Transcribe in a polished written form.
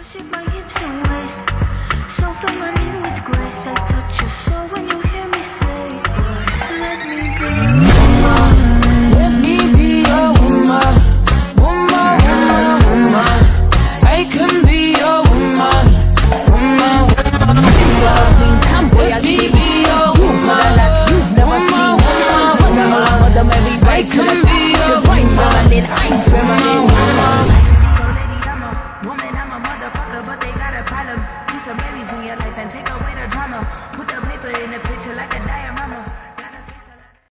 Shake my hips and waist, so feminine with grace. I touch your soul when you hear me say, let me be. Let me be your woman, woman, woman, woman. I can be your woman, woman, woman. Let me be your woman, You've never seen woman, woman. I can be your woman, feminine, I'm feminine.